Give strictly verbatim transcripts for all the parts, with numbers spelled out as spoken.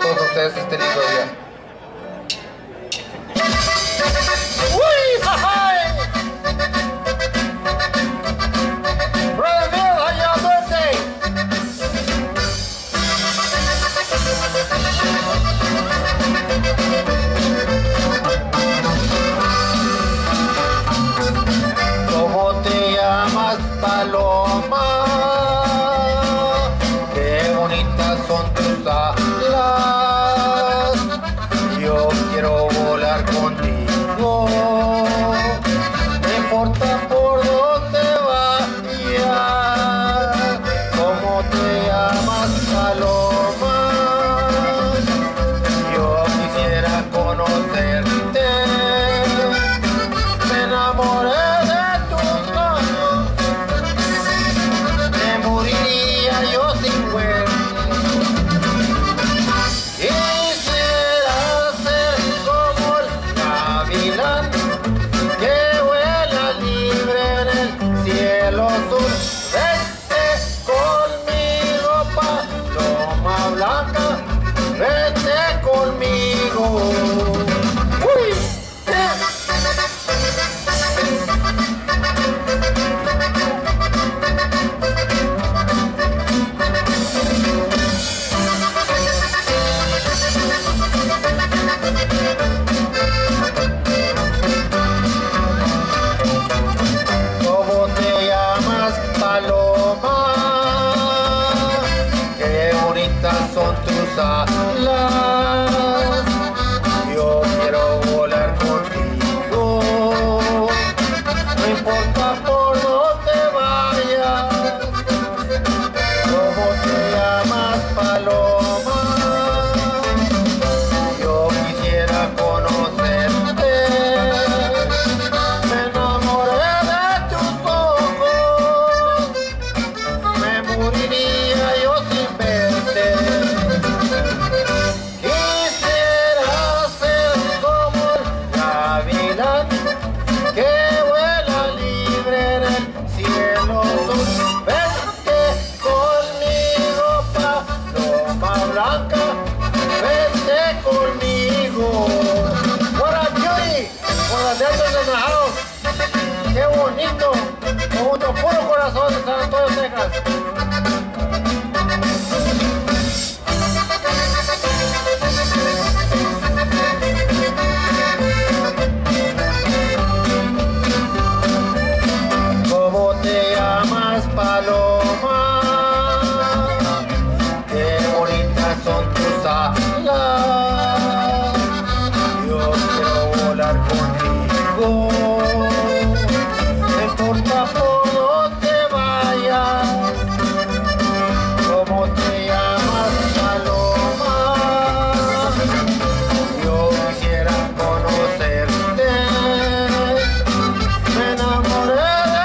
todos ustedes este lindo día. ¡Uy! ¡Jajay! Brother Bill, how y'all birthday? ¿Cómo te llamas, paloma? Qué bonitas son tus alas. Yo quiero volar contigo. No importa por dónde vayas. ¿Cómo te llamas, paloma? Yo quisiera conocerte. Me enamoré. Vete conmigo. Uy. ¿Cómo te llamas, paloma? Qué bonitas son tus alas. Yo quiero volar contigo. No importa por dónde vayas. ¿Cómo te llamas, paloma? Yo quisiera conocerte. Me enamoré de tus ojos. Me moriría yo sin verte. Que vuela libre en el cielo azul. Vete conmigo, paloma blanca. Vete conmigo. What up, Judy? Por las letras de la house. Qué bonito. Con un puro corazón de San Antonio, Texas. Paloma, qué bonitas son tus alas. Yo quiero volar contigo. No importa por dónde vayas. ¿Cómo te llamas, paloma? Yo quisiera conocerte. Me enamoré.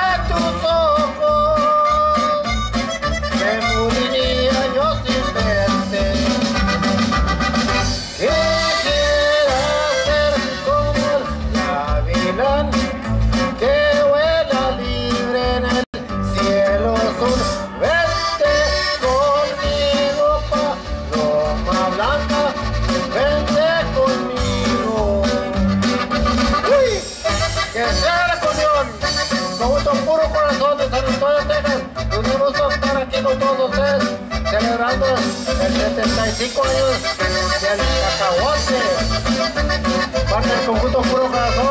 Que vuela libre en el cielo azul. Vete conmigo, paloma blanca. Vete conmigo. Uy, que sea la comunión. Con gusto puro corazón de San Antonio, Texas. Un gusto estar aquí con todos ustedes, celebrando el setenta y cinco años del cacahuate. Parte del conjunto puro corazón.